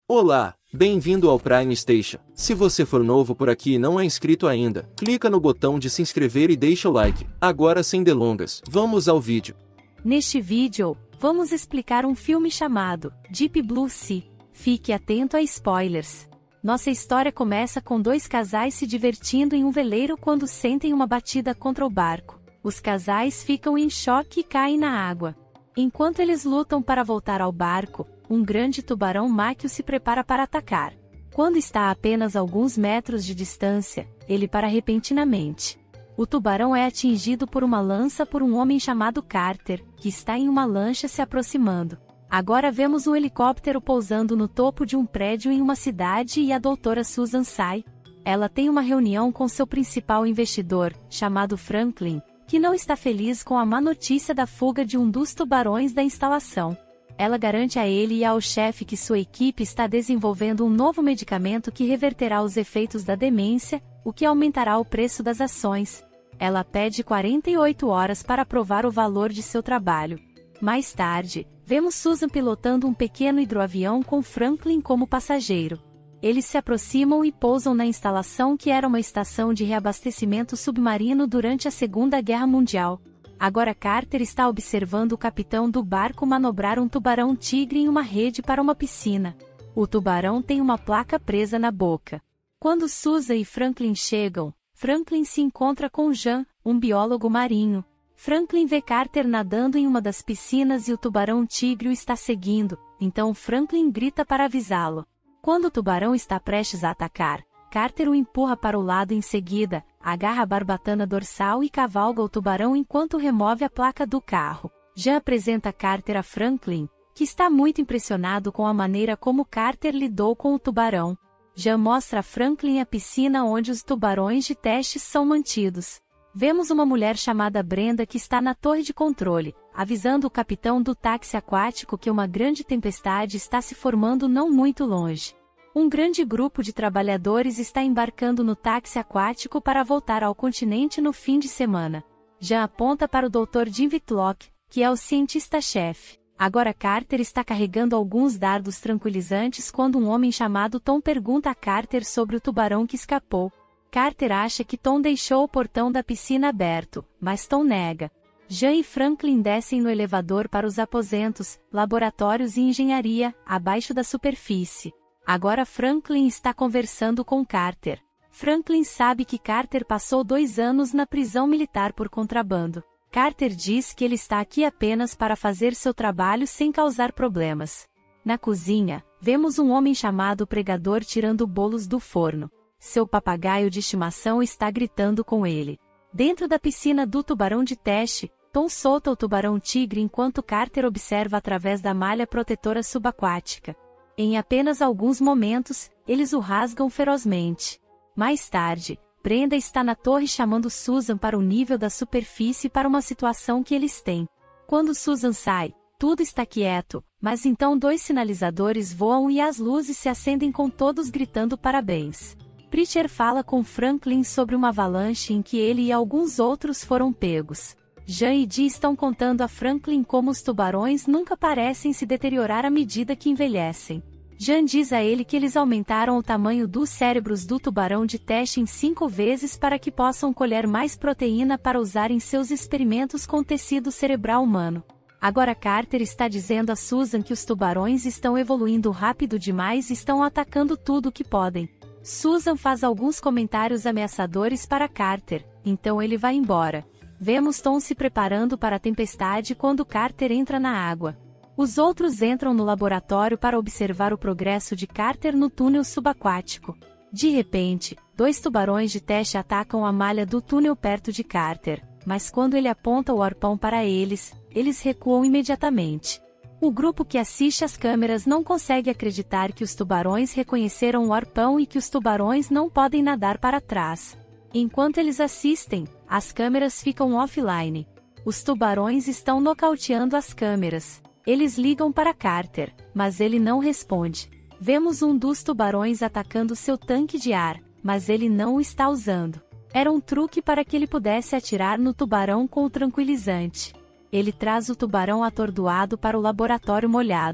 Olá, bem-vindo ao Prime Station. Se você for novo por aqui e não é inscrito ainda, clica no botão de se inscrever e deixa o like. Agora sem delongas, vamos ao vídeo. Neste vídeo, vamos explicar um filme chamado Deep Blue Sea. Fique atento a spoilers. Nossa história começa com dois casais se divertindo em um veleiro quando sentem uma batida contra o barco. Os casais ficam em choque e caem na água. Enquanto eles lutam para voltar ao barco, um grande tubarão máquio se prepara para atacar. Quando está a apenas alguns metros de distância, ele para repentinamente. O tubarão é atingido por uma lança por um homem chamado Carter, que está em uma lancha se aproximando. Agora vemos um helicóptero pousando no topo de um prédio em uma cidade e a doutora Susan sai. Ela tem uma reunião com seu principal investidor, chamado Franklin, que não está feliz com a má notícia da fuga de um dos tubarões da instalação. Ela garante a ele e ao chefe que sua equipe está desenvolvendo um novo medicamento que reverterá os efeitos da demência, o que aumentará o preço das ações. Ela pede 48 horas para provar o valor de seu trabalho. Mais tarde, vemos Susan pilotando um pequeno hidroavião com Franklin como passageiro. Eles se aproximam e pousam na instalação que era uma estação de reabastecimento submarino durante a Segunda Guerra Mundial. Agora Carter está observando o capitão do barco manobrar um tubarão-tigre em uma rede para uma piscina. O tubarão tem uma placa presa na boca. Quando Susan e Franklin chegam, Franklin se encontra com Jean, um biólogo marinho. Franklin vê Carter nadando em uma das piscinas e o tubarão-tigre o está seguindo, então Franklin grita para avisá-lo. Quando o tubarão está prestes a atacar, Carter o empurra para o lado em seguida, agarra a barbatana dorsal e cavalga o tubarão enquanto remove a placa do carro. Jean apresenta Carter a Franklin, que está muito impressionado com a maneira como Carter lidou com o tubarão. Jean mostra a Franklin a piscina onde os tubarões de testes são mantidos. Vemos uma mulher chamada Brenda que está na torre de controle, avisando o capitão do táxi aquático que uma grande tempestade está se formando não muito longe. Um grande grupo de trabalhadores está embarcando no táxi aquático para voltar ao continente no fim de semana. Jean aponta para o Dr. Jim Whitlock, que é o cientista-chefe. Agora Carter está carregando alguns dardos tranquilizantes quando um homem chamado Tom pergunta a Carter sobre o tubarão que escapou. Carter acha que Tom deixou o portão da piscina aberto, mas Tom nega. Jean e Franklin descem no elevador para os aposentos, laboratórios e engenharia, abaixo da superfície. Agora Franklin está conversando com Carter. Franklin sabe que Carter passou 2 anos na prisão militar por contrabando. Carter diz que ele está aqui apenas para fazer seu trabalho sem causar problemas. Na cozinha, vemos um homem chamado Pregador tirando bolos do forno. Seu papagaio de estimação está gritando com ele. Dentro da piscina do tubarão de teste, Tom solta o tubarão-tigre enquanto Carter observa através da malha protetora subaquática. Em apenas alguns momentos, eles o rasgam ferozmente. Mais tarde, Brenda está na torre chamando Susan para o nível da superfície para uma situação que eles têm. Quando Susan sai, tudo está quieto, mas então 2 sinalizadores voam e as luzes se acendem com todos gritando parabéns. Preacher fala com Franklin sobre uma avalanche em que ele e alguns outros foram pegos. Jean e Dee estão contando a Franklin como os tubarões nunca parecem se deteriorar à medida que envelhecem. Jean diz a ele que eles aumentaram o tamanho dos cérebros do tubarão de teste em 5 vezes para que possam colher mais proteína para usar em seus experimentos com tecido cerebral humano. Agora Carter está dizendo a Susan que os tubarões estão evoluindo rápido demais e estão atacando tudo o que podem. Susan faz alguns comentários ameaçadores para Carter, então ele vai embora. Vemos Tom se preparando para a tempestade quando Carter entra na água. Os outros entram no laboratório para observar o progresso de Carter no túnel subaquático. De repente, 2 tubarões de teste atacam a malha do túnel perto de Carter, mas quando ele aponta o arpão para eles, eles recuam imediatamente. O grupo que assiste às câmeras não consegue acreditar que os tubarões reconheceram o arpão e que os tubarões não podem nadar para trás. Enquanto eles assistem, as câmeras ficam offline. Os tubarões estão nocauteando as câmeras. Eles ligam para Carter, mas ele não responde. Vemos um dos tubarões atacando seu tanque de ar, mas ele não o está usando. Era um truque para que ele pudesse atirar no tubarão com o tranquilizante. Ele traz o tubarão atordoado para o laboratório molhado.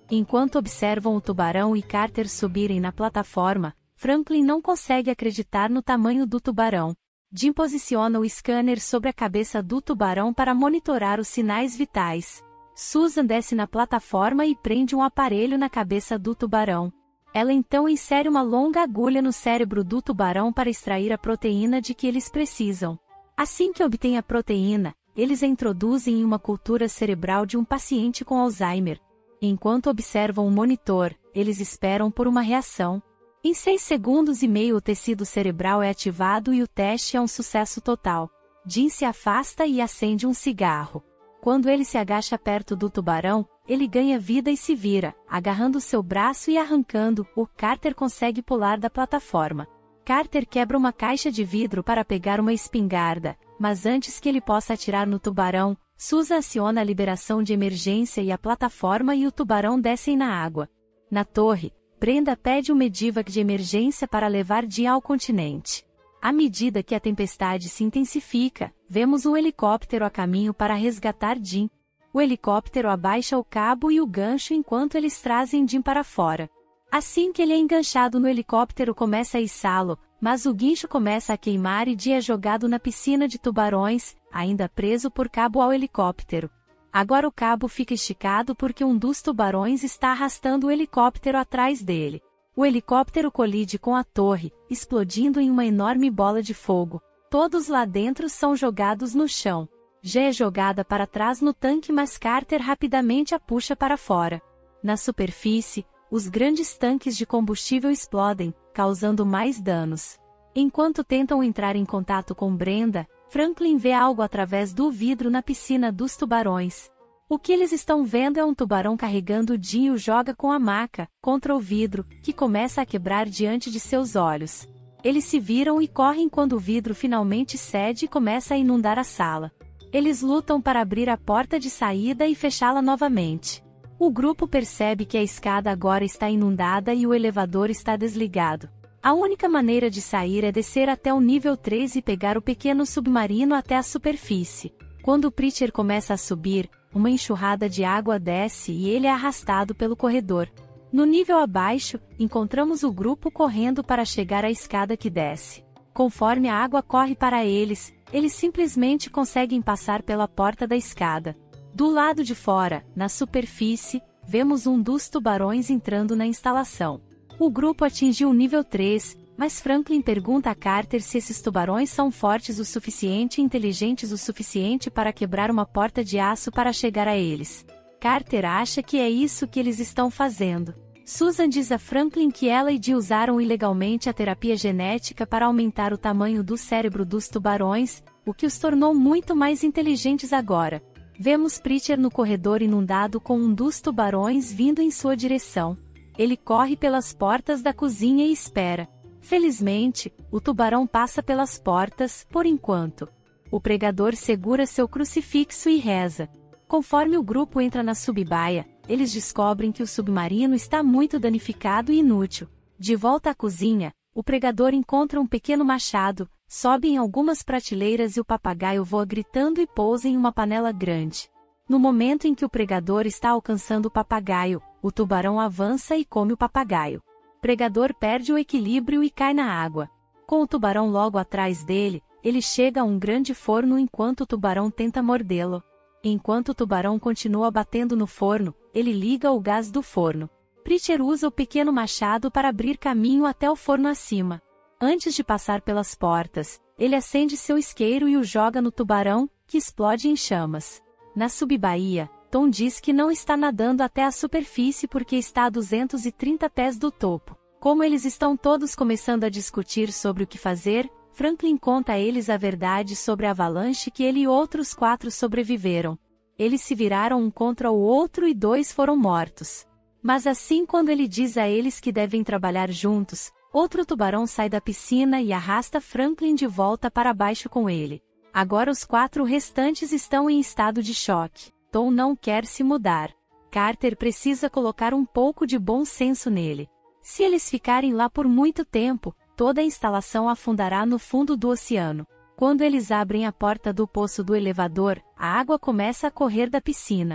Enquanto observam o tubarão e Carter subirem na plataforma, Franklin não consegue acreditar no tamanho do tubarão. Jim posiciona o scanner sobre a cabeça do tubarão para monitorar os sinais vitais. Susan desce na plataforma e prende um aparelho na cabeça do tubarão. Ela então insere uma longa agulha no cérebro do tubarão para extrair a proteína de que eles precisam. Assim que obtém a proteína, eles a introduzem em uma cultura cerebral de um paciente com Alzheimer. Enquanto observam o monitor, eles esperam por uma reação. Em 6 segundos e meio o tecido cerebral é ativado e o teste é um sucesso total. Jim se afasta e acende um cigarro. Quando ele se agacha perto do tubarão, ele ganha vida e se vira, agarrando seu braço e arrancando-o. Carter consegue pular da plataforma. Carter quebra uma caixa de vidro para pegar uma espingarda, mas antes que ele possa atirar no tubarão, Susan aciona a liberação de emergência e a plataforma e o tubarão descem na água. Na torre, Brenda pede um medevac de emergência para levar Jim ao continente. À medida que a tempestade se intensifica, vemos um helicóptero a caminho para resgatar Jim. O helicóptero abaixa o cabo e o gancho enquanto eles trazem Jim para fora. Assim que ele é enganchado no helicóptero começa a içá-lo, mas o guincho começa a queimar e Jim é jogado na piscina de tubarões, ainda preso por cabo ao helicóptero. Agora o cabo fica esticado porque um dos tubarões está arrastando o helicóptero atrás dele. O helicóptero colide com a torre, explodindo em uma enorme bola de fogo. Todos lá dentro são jogados no chão. Jay é jogada para trás no tanque, mas Carter rapidamente a puxa para fora. Na superfície, os grandes tanques de combustível explodem, causando mais danos. Enquanto tentam entrar em contato com Brenda, Franklin vê algo através do vidro na piscina dos tubarões. O que eles estão vendo é um tubarão carregando Jim e o joga com a maca contra o vidro, que começa a quebrar diante de seus olhos. Eles se viram e correm quando o vidro finalmente cede e começa a inundar a sala. Eles lutam para abrir a porta de saída e fechá-la novamente. O grupo percebe que a escada agora está inundada e o elevador está desligado. A única maneira de sair é descer até o nível 3 e pegar o pequeno submarino até a superfície. Quando Preacher começa a subir, uma enxurrada de água desce e ele é arrastado pelo corredor. No nível abaixo, encontramos o grupo correndo para chegar à escada que desce. Conforme a água corre para eles, eles simplesmente conseguem passar pela porta da escada. Do lado de fora, na superfície, vemos um dos tubarões entrando na instalação. O grupo atingiu o nível 3, mas Franklin pergunta a Carter se esses tubarões são fortes o suficiente e inteligentes o suficiente para quebrar uma porta de aço para chegar a eles. Carter acha que é isso que eles estão fazendo. Susan diz a Franklin que ela e Dee usaram ilegalmente a terapia genética para aumentar o tamanho do cérebro dos tubarões, o que os tornou muito mais inteligentes agora. Vemos Preacher no corredor inundado com um dos tubarões vindo em sua direção. Ele corre pelas portas da cozinha e espera. Felizmente, o tubarão passa pelas portas, por enquanto. O pregador segura seu crucifixo e reza. Conforme o grupo entra na subbaia, eles descobrem que o submarino está muito danificado e inútil. De volta à cozinha, o pregador encontra um pequeno machado, sobe em algumas prateleiras e o papagaio voa gritando e pousa em uma panela grande. No momento em que o pregador está alcançando o papagaio, o tubarão avança e come o papagaio. O pregador perde o equilíbrio e cai na água. Com o tubarão logo atrás dele, ele chega a um grande forno enquanto o tubarão tenta mordê-lo. Enquanto o tubarão continua batendo no forno, ele liga o gás do forno. Preacher usa o pequeno machado para abrir caminho até o forno acima. Antes de passar pelas portas, ele acende seu isqueiro e o joga no tubarão, que explode em chamas. Na subbaía, Tom diz que não está nadando até a superfície porque está a 230 pés do topo. Como eles estão todos começando a discutir sobre o que fazer, Franklin conta a eles a verdade sobre a avalanche que ele e outros 4 sobreviveram. Eles se viraram um contra o outro e 2 foram mortos. Mas assim, quando ele diz a eles que devem trabalhar juntos, outro tubarão sai da piscina e arrasta Franklin de volta para baixo com ele. Agora os 4 restantes estão em estado de choque. Tom não quer se mudar. Carter precisa colocar um pouco de bom senso nele. Se eles ficarem lá por muito tempo, toda a instalação afundará no fundo do oceano. Quando eles abrem a porta do poço do elevador, a água começa a correr da piscina.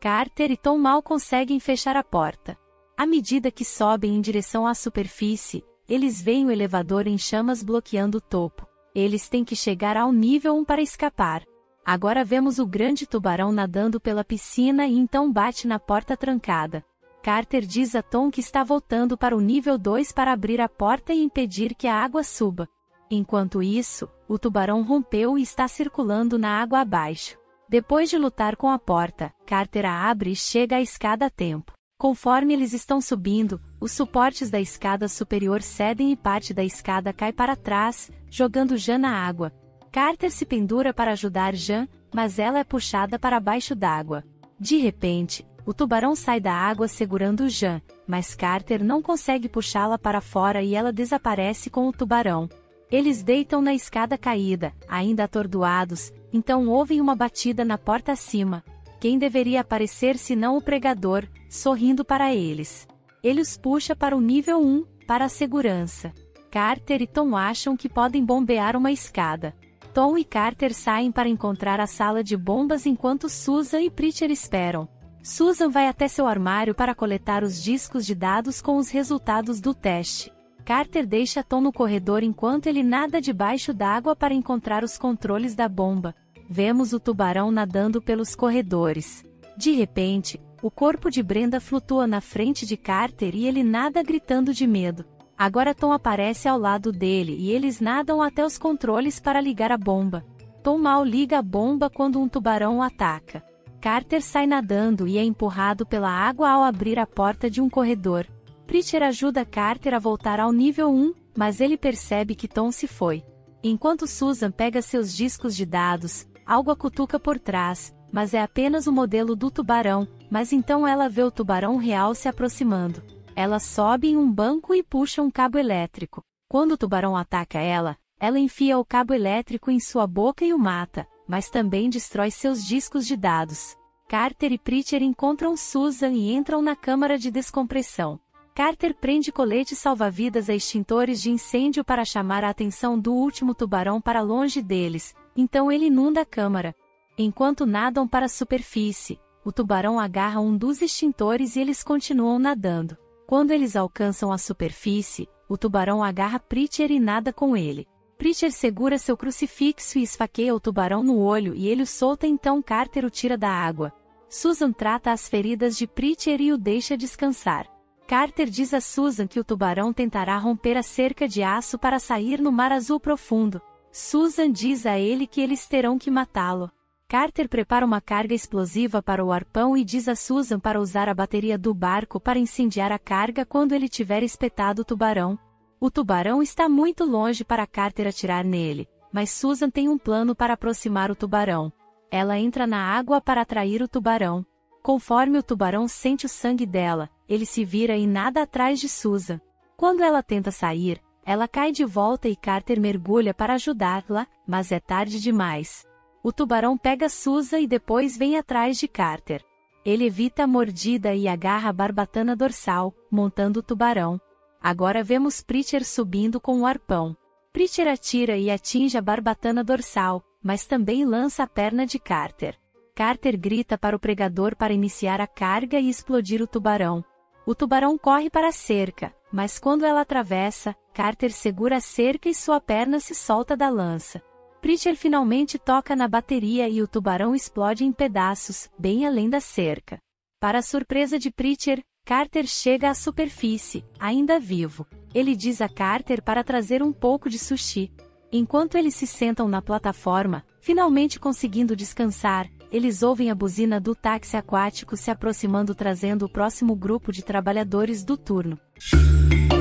Carter e Tom mal conseguem fechar a porta. À medida que sobem em direção à superfície, eles veem o elevador em chamas bloqueando o topo. Eles têm que chegar ao nível 1 para escapar. Agora vemos o grande tubarão nadando pela piscina e então bate na porta trancada. Carter diz a Tom que está voltando para o nível 2 para abrir a porta e impedir que a água suba. Enquanto isso, o tubarão rompeu e está circulando na água abaixo. Depois de lutar com a porta, Carter a abre e chega à escada a tempo. Conforme eles estão subindo, os suportes da escada superior cedem e parte da escada cai para trás, jogando Jan na água. Carter se pendura para ajudar Jan, mas ela é puxada para baixo d'água. De repente, o tubarão sai da água segurando Jan, mas Carter não consegue puxá-la para fora e ela desaparece com o tubarão. Eles deitam na escada caída, ainda atordoados, então ouvem uma batida na porta acima. Quem deveria aparecer senão o pregador, sorrindo para eles. Ele os puxa para o nível 1, para a segurança. Carter e Tom acham que podem bombear uma escada. Tom e Carter saem para encontrar a sala de bombas enquanto Susan e Preacher esperam. Susan vai até seu armário para coletar os discos de dados com os resultados do teste. Carter deixa Tom no corredor enquanto ele nada debaixo d'água para encontrar os controles da bomba. Vemos o tubarão nadando pelos corredores. De repente, o corpo de Brenda flutua na frente de Carter e ele nada gritando de medo. Agora Tom aparece ao lado dele e eles nadam até os controles para ligar a bomba. Tom mal liga a bomba quando um tubarão o ataca. Carter sai nadando e é empurrado pela água ao abrir a porta de um corredor. Preacher ajuda Carter a voltar ao nível 1, mas ele percebe que Tom se foi. Enquanto Susan pega seus discos de dados, algo a cutuca por trás, mas é apenas o modelo do tubarão, mas então ela vê o tubarão real se aproximando. Ela sobe em um banco e puxa um cabo elétrico. Quando o tubarão ataca ela enfia o cabo elétrico em sua boca e o mata, mas também destrói seus discos de dados. Carter e Preacher encontram Susan e entram na câmara de descompressão. Carter prende coletes salva-vidas a extintores de incêndio para chamar a atenção do último tubarão para longe deles, então ele inunda a câmara. Enquanto nadam para a superfície, o tubarão agarra um dos extintores e eles continuam nadando. Quando eles alcançam a superfície, o tubarão agarra Preacher e nada com ele. Preacher segura seu crucifixo e esfaqueia o tubarão no olho e ele o solta, então Carter o tira da água. Susan trata as feridas de Preacher e o deixa descansar. Carter diz a Susan que o tubarão tentará romper a cerca de aço para sair no mar azul profundo. Susan diz a ele que eles terão que matá-lo. Carter prepara uma carga explosiva para o arpão e diz a Susan para usar a bateria do barco para incendiar a carga quando ele tiver espetado o tubarão. O tubarão está muito longe para Carter atirar nele, mas Susan tem um plano para aproximar o tubarão. Ela entra na água para atrair o tubarão. Conforme o tubarão sente o sangue dela, ele se vira e nada atrás de Susan. Quando ela tenta sair, ela cai de volta e Carter mergulha para ajudá-la, mas é tarde demais. O tubarão pega Susan e depois vem atrás de Carter. Ele evita a mordida e agarra a barbatana dorsal, montando o tubarão. Agora vemos Preacher subindo com o arpão. Preacher atira e atinge a barbatana dorsal, mas também lança a perna de Carter. Carter grita para o pregador para iniciar a carga e explodir o tubarão. O tubarão corre para a cerca, mas quando ela atravessa, Carter segura a cerca e sua perna se solta da lança. Preacher finalmente toca na bateria e o tubarão explode em pedaços, bem além da cerca. Para a surpresa de Preacher, Carter chega à superfície, ainda vivo. Ele diz a Carter para trazer um pouco de sushi. Enquanto eles se sentam na plataforma, finalmente conseguindo descansar, eles ouvem a buzina do táxi aquático se aproximando, trazendo o próximo grupo de trabalhadores do turno.